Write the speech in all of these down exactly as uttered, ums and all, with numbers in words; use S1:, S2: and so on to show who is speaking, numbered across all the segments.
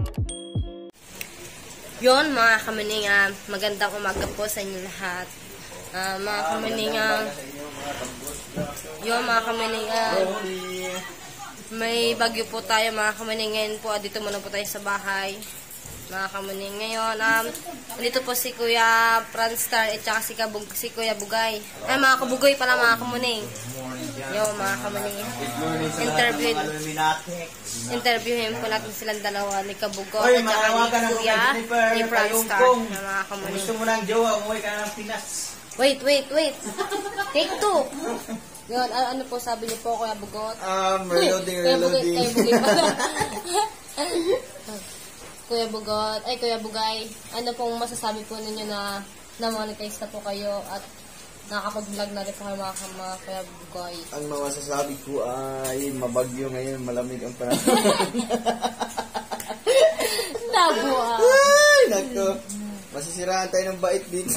S1: Yon mga kamaning, uh, magandang umaga po sa inyo lahat. Uh, mga kamaning, uh, yon mga kamaning, uh, may bagyo po tayo mga kamaning. Ngayon po, uh, dito muna po tayo sa bahay. Mga kamaning, ngayon, um, dito po si Kuya Franstar at saka si, Kabug si Kuya Bugay. Ay, mga Kabugoy pala mga kamaning. Yon mga kamaning. Interview. Interviewin po natin silang dalawa ni Kabugoy at saka ni Kuya ni Franstar na mga kamaning.
S2: Gusto mo ng jowa, umuwi ka ng Pinas.
S1: Wait, wait, wait. Take two. Yun, ano, ano po sabi niyo po, Kuya Bugot?
S2: Um, reloading,
S1: Kuya Bugay,
S2: reloading.
S1: Kuya Bugay pala. Kuya Bugot, ay Kuya Bugay, ano pong masasabi po ninyo na na-monetize na po kayo at nakakapag-vlog na rin po kayo mga kama Kuya Bugay?
S2: Ang masasabi ko ay mabagyo ngayon, malamig ang panahon.
S1: Labo ah.
S2: Ay, nako. Masisiraan tayo ng bait dito.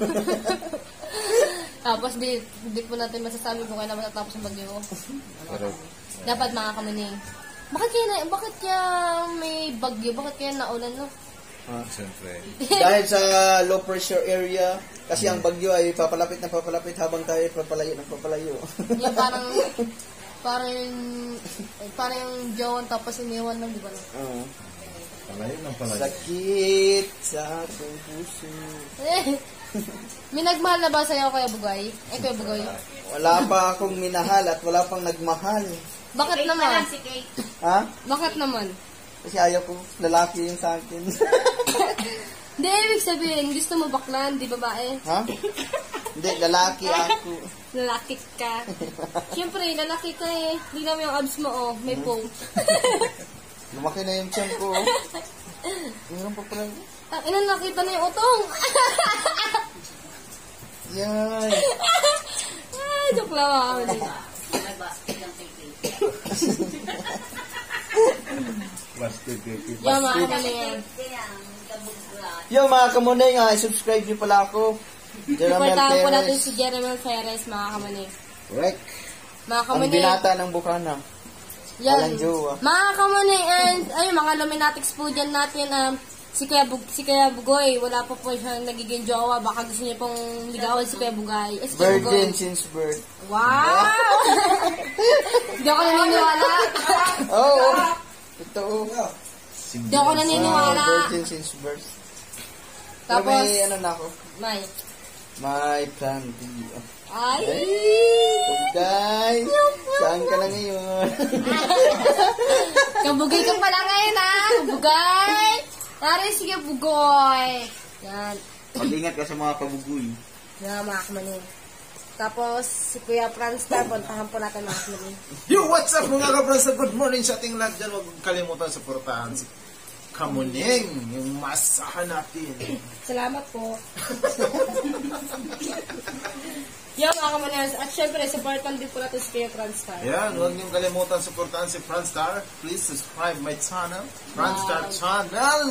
S1: Tapos di, di po natin masasabi kung kailan matatapos ang bagyo. Dapat mga kamaning. Bakit kaya, na, bakit kaya may bagyo? Bakit kaya naulan, no?
S2: Ah, siyempre. Dahil sa low pressure area, kasi ang bagyo ay papalapit na papalapit habang tayo papalayo ng papalayo.
S1: Yung parang, parang, parang yung jowan tapos iniwan lang, di ba?
S2: Oo. Uh,
S3: Palayo ng palayo.
S2: Sakit sa aking puso.
S1: May nagmahal na ba sa'yo, Kuya Bugay? Eh, Kuya Bugay?
S2: Wala pa akong minahal at wala pang nagmahal.
S1: Bakit naman?
S2: Ha?
S1: Bakit naman?
S2: Kasi ayaw ko lalaki yung sa akin.
S1: Hindi, ibig sabihin, gusto mo baklan, di babae?
S2: Ha? Hindi, lalaki ako.
S1: Lalaki ka. Siyempre, lalaki ka eh. Hindi naman yung abs mo, oh. May
S2: Hmm?
S1: pole.
S2: Lumaki na yung tiyan ko. Meron pa pala.
S1: Ah, ina, nakita na yung utong.
S2: Yan.
S1: Ah, joke lang ako. Yung mga kamalingan.
S2: Yo mga kamunay nga, subscribe nyo pala ako. Jeremel
S1: Iportahan po natin
S2: Perez.
S1: si Jeremel Perez, mga kamaling.
S2: Correct.
S1: Mga
S2: Ang
S1: kamaling.
S2: binata ng Bukana.
S1: Yan.
S2: Walang jowa.
S1: Mga kamaling, and ayun, mga luminatics po dyan natin. Um, si Kuya, Bug si Kuya Bugoy, wala pa po siyang nagiging jowa. Baka gusto niya pong ligawan si Kuya Bugay. Eh, si Kuya
S2: Virgin
S1: Bugoy.
S2: since birth.
S1: Wow! Hindi ako naniniwala.
S2: Oo. Oh, totoo.
S1: Hindi ako naniniwala.
S2: Ah, virgin since birth. Pero
S1: Tapos,
S2: may ano na ako.
S1: may.
S2: My plan B.
S1: Ay!
S2: Guys, saan ka na ngayon?
S1: Kabugay ka pala ngayon, ha? Kabugay! Tari, sige, bugoy. Yan.
S2: Mag-ingat ka sa mga kabugoy.
S1: Yan, mga kamanin. Tapos, si Kuya Franstar, puntahan po natin mga kamanin.
S3: Yo, what's up mga kabrasa? Good morning sa ating lahat dyan. Huwag kalimutan supportahan si Kamuning, yung masahan natin.
S1: Salamat po. Yan, mga kamanin. At syempre, supportan din po natin si Kuya Franstar.
S3: Ayan, huwag niyong kalimutan supportahan si Franstar. Please subscribe my channel, Franstar
S1: Wow.
S3: Channel.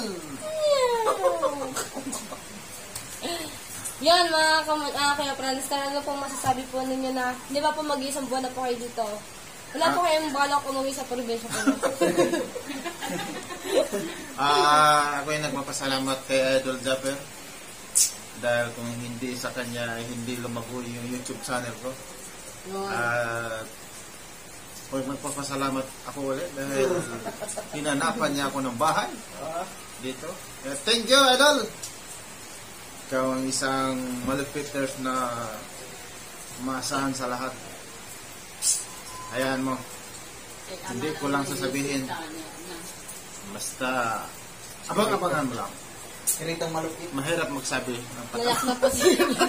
S1: Yan, mga kamanin. Ah, Kuya Franstar, ano pong masasabi po ninyo na, di ba po mag-iisang buwan na po kayo dito? Wala po kayong balak umuwi sa probinsya po.
S3: Ah, ako yung nagpapasalamat kay Idol Japper. Dahil kung hindi sa kanya, hindi lumago yung YouTube channel ko. At uh, magpapasalamat ako ulit dahil hinanapan niya ako ng bahay dito. Uh, thank you, Idol! Ikaw ang isang malupiters na maasahan sa lahat. Hayaan mo. Hindi ko lang sasabihin. Basta, abang-abangan mo lang.
S2: Kiritang malupit.
S3: Mahirap magsabi ng patama.
S1: Nalak na po si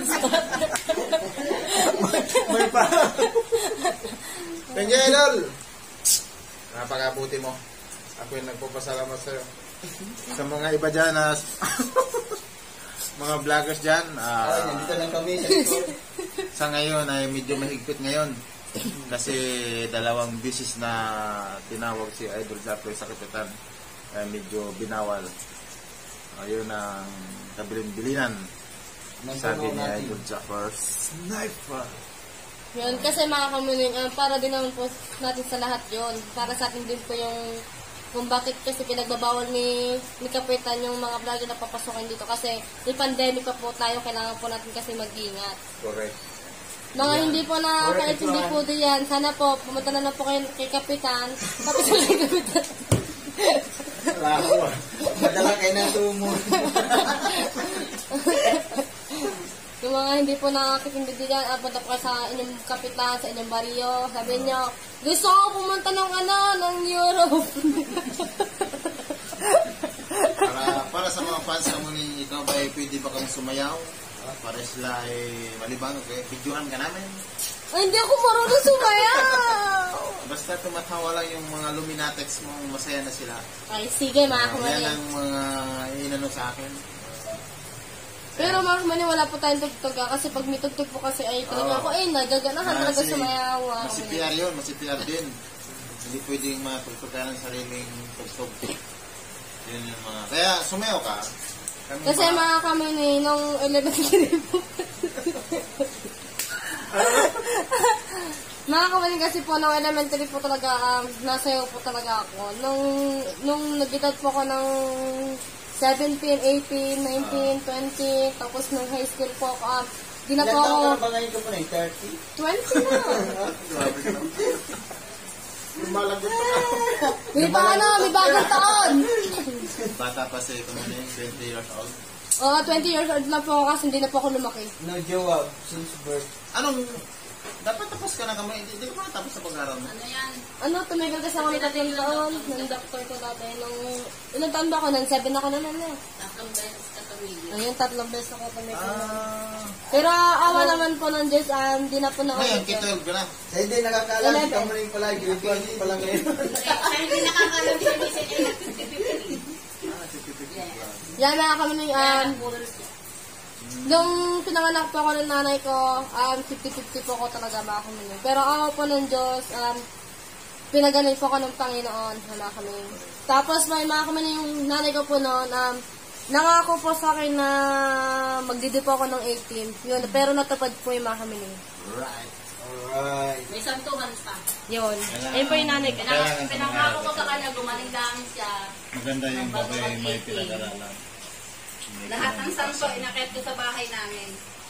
S3: May pa. Thank you, Idol. Napakabuti mo. Ako yung nagpapasalamat sa'yo. Sa mga iba dyan na mga vloggers dyan, uh,
S2: Ay, nandito lang kami sa likod.
S3: sa ngayon ay medyo mahigpit ngayon. Kasi dalawang bisis na tinawag si Idol Zapper sa kapitan. Ay medyo binawal. Ayun ang kabilin-bilinan. Sabi ni Idol Zapper, sniper!
S1: Yun, kasi mga kamuning, uh, para din naman po natin sa lahat yon. Para sa atin din po yung kung bakit kasi pinagbabawal ni, ni Kapitan yung mga vlogger na papasokin dito kasi may pandemic pa po tayo, kailangan po natin kasi mag-ingat.
S2: Correct.
S1: Mga hindi po na kahit hindi po diyan, sana po pumunta na lang po kayo kay Kapitan. Tapos kay Kapitan.
S2: Madala kayo ng sumo.
S1: Yung mga hindi po nakakitindi diyan, ah, punta po kayo sa inyong Kapitan, sa inyong baryo. Sabi niyo, gusto ko pumunta ng ano, ng Europe.
S3: Para, para sa mga fans mo ni ikaw ba, eh, pwede ba kang sumayaw? Para sila ay malibang, okay? Videohan ka namin.
S1: Ay, hindi ako marunong sumayaw.
S3: Basta tumatawa lang yung mga luminatex mo, masaya na sila.
S1: Ay, sige mga
S3: Yan
S1: kumani.
S3: ang mga inano sa akin.
S1: Pero mga kumani, wala po tayong tugtog ah, kasi pag may tugtog po kasi ay talaga ako, eh, nagaganahan talaga sumayaw. ah,
S3: Masi
S1: kumani.
S3: P R yun, masi P R din. Hindi pwedeng matugtugan ng sariling tugtog. Yun yung mga... Kaya sumayaw ka. Kami
S1: Kasi mga kumani, nung elementary po. Mga kumani kasi po, nung elementary po talaga, um, nasayaw po talaga ako. Nung, nung nag-edad po ako ng seventeen, eighteen, nineteen, twenty, tapos nung high school po ako, um, di na po
S2: Ilan
S1: ako,
S2: taon ka na ba ngayon ka po na? thirty?
S1: twenty na.
S3: Grabe ka lang. Lumalagot pa ka.
S1: May pa ano, may bagong taon.
S3: Bata pa si Kumani, twenty years old.
S1: Oo, twenty years old lang po ako kasi hindi na po ako lumaki.
S2: No jowa since birth.
S3: Anong... Dapat tapos ka na kamay. Hindi ka pa tapos sa pag-aaral mo.
S1: Ano, tumigal kasi ako ng tatlong taon. Nang doctor ko dati. Nung, ilang taon ba ako? Nang seven ako naman eh.
S4: Tatlong beses ka tumigil.
S1: Ayun, tatlong beses ako tumigal.
S3: Ah...
S1: Pero awa naman po ng Diyos, um, di na po na
S3: Ngayon, K twelve ka na.
S2: Sa hindi nakakaalam si Kamaring pala, grade one pa lang ngayon.
S4: Sa hindi nakakalam din ni Sen Ay, fifty-fifty.
S3: Ah, fifty-fifty ka.
S1: Yan na kami ng, um, nung pinanganak po ako ng nanay ko, um, fifty-fifty po ako talaga mga kami. Pero ako po ng Diyos, um, pinagaling po ako ng Panginoon, mga kami. Tapos may mga kami yung nanay ko po noon, um, nangako po sa akin na magdidi po ako ng eighteen. Yun, pero natupad po yung mga kami.
S3: Right.
S2: Alright.
S4: May santuhan pa.
S1: Yun. Ayun po yung nanay ko.
S3: Kailangan sa
S4: Pinangako ko
S3: mga-
S4: sa kanya, gumaling lang siya.
S3: Maganda yung
S4: Bago
S3: babae may
S4: mag-eighteen.
S3: pinag-aralan.
S4: Lahat ng santo, inakit ko sa bahay namin.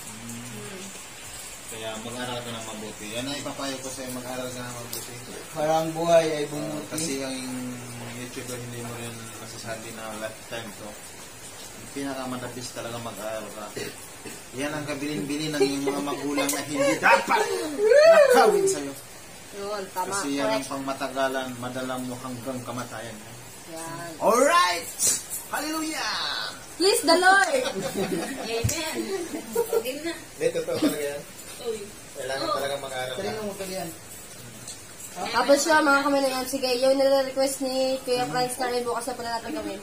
S3: Kaya mag-aral ka ng mabuti. Yan ang ipapayo ko sa'yo, mag-aral ka ng mabuti.
S2: Para ang buhay ay
S3: Uh,
S2: bumuti.
S3: kasi ang YouTube hindi mo rin masasabi na lifetime to. Ang pinakamadabis talaga mag-aral ka. Yan ang kabilin-bilin ng iyong mga magulang na hindi dapat nakawin sa'yo.
S1: Yun, tama.
S3: Kasi yan ang
S1: Correct.
S3: pangmatagalan, madala mo hanggang kamatayan.
S1: Yan.
S3: Alright! Hallelujah!
S1: Please the Lord!
S4: Amen. Hindi na.
S3: Hindi, totoo talaga yan.
S4: Uy.
S3: Kailangan talaga mag-aral
S2: Kanina
S3: ka.
S2: mo pala yan.
S1: Tapos siya, mga kami na yan. Sige, yung nire-request ni Kuya Franz na rin bukas na pala natin gawin.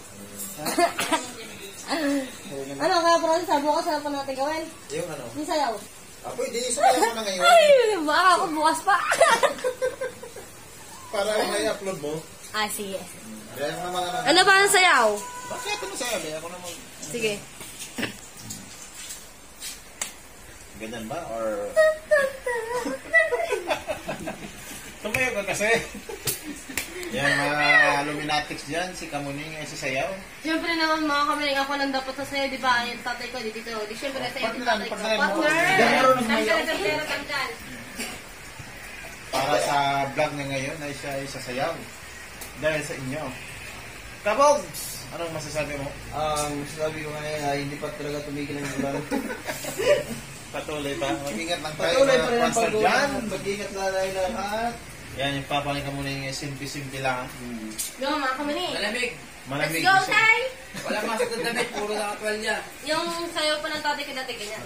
S1: Ano, Kuya Franz, sa bukas na pala natin gawin?
S3: Yung ano?
S1: Yung sayaw.
S3: Ah, pwede, sabihin mo na ngayon.
S1: Ay, baka ako bukas pa.
S3: Para may upload mo.
S1: ah, sige.
S3: Kaya mga mga
S1: Ano ba ang sayaw?
S3: Bakit ano sa'yo? Ako na mag...
S1: Sige.
S3: Ganyan ba? Or... Tumayo ka kasi. Yan mga Illuminatics dyan, si Kamuning ay sasayaw.
S1: Siyempre naman mga kami, ako lang dapat sa sayo, di ba? Yung tatay ko, di dito. Di siyempre sa yung
S3: Partner,
S1: tatay ko.
S3: partner mo.
S1: Partner!
S3: Yan, marunong
S4: Tanggal,
S3: sumayaw.
S4: tanggal, tanggal.
S3: Para sa vlog niya ngayon ay siya ay sasayaw. Dahil sa inyo. Kabogs! Anong masasabi mo?
S2: Ang sabi ko ngayon ay hindi pa talaga tumigil ang ulan.
S3: Patuloy pa. Mag-ingat lang tayo
S2: Patuloy pa
S3: mga
S2: rin ang
S3: pastor dyan.
S2: pag-ulan. Mag-ingat lang tayo lahat.
S3: Yan, yung papaling ka muna yung simpi-simpi lang.
S1: Yung mga kami ni.
S5: Malamig.
S3: Malamig.
S1: Let's go, Tay!
S5: Wala masakot na damit. Puro nakatwalya.
S1: Yung sayaw pa ng tatay ko dati, ganyan.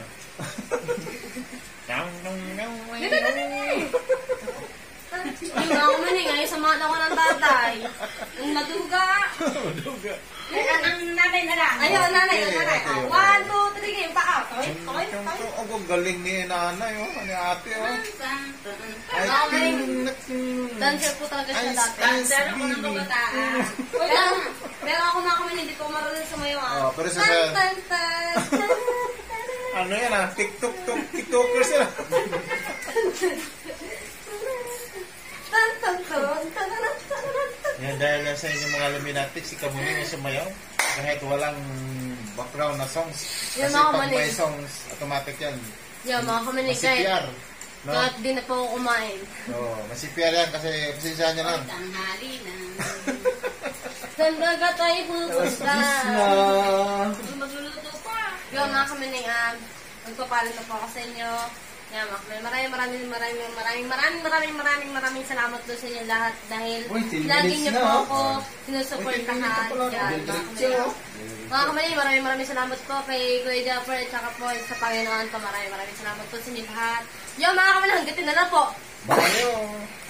S3: Dang, dang, dang,
S1: Dito, dito, dito! Yung mga kami ngayon, samahan ako ng tatay. Yung maduga.
S4: Ay, ang ang nanay na lang.
S1: Ayun, nanay, yung nanay. Oh, one, two, three, game. Paa. Toy, toy, toy.
S3: Ang galing ni nanay, oh. Ni ate, oh. Ay,
S1: Okay.
S3: ting,
S1: Dancer po talaga siya
S3: Ice,
S1: dati.
S3: ice,
S4: Pero ko ng
S3: baby.
S4: kabataan.
S1: Pero, pero ako mga kami, hindi ko marunong sumayaw ah.
S3: Oh, pero sa-
S1: Tan, tan, tan, tan,
S3: Ano yan, ah? TikTok, tok, TikTokers yan, ah.
S1: tan, tan, tan, tan, tan, tan, tan, tan.
S3: Yan dahil yan sa inyong mga Illuminati, si Kamuning yung sumayaw. Kahit walang background na songs.
S1: Yan,
S3: Kasi
S1: mga
S3: pag
S1: Kamuning.
S3: may songs, automatic yan.
S1: Yo, mga kamaning,
S3: Masi
S1: kahit,
S3: P R. No?
S1: kahit di na po ako kumain.
S3: Oo, masi P R yan kasi pasensyahan nyo lang.
S4: Tanghali na.
S1: Saan baga tayo pupunta?
S2: na.
S4: Magluluto pa.
S1: Yo, mga kamaning, um, magpapalan na po ako sa inyo. Yan, mga kamaning, maraming maraming maraming maraming maraming maraming maraming maraming salamat doon sa inyo lahat dahil
S2: Uy, ten
S1: lagi
S2: minutes
S1: niyo
S2: na,
S1: po
S2: ah.
S1: ako sinusuportahan. Yan, mga kamaning. Mga kamaling, maraming maraming salamat po kay Kuya Japper at saka po sa Panginoon po. Maraming maraming salamat po sa inyo lahat. Yo, mga kamaling, hanggatin na lang po.
S2: Bye.